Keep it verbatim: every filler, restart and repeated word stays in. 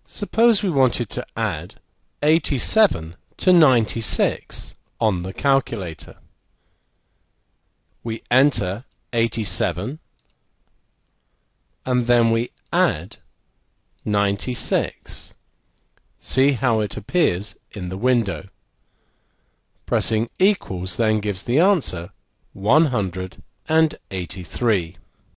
Suppose we wanted to add eighty-seven to ninety-six on the calculator. We enter eighty-seven and then we add ninety-six. See how it appears in the window. Pressing equals then gives the answer one hundred eighty-three.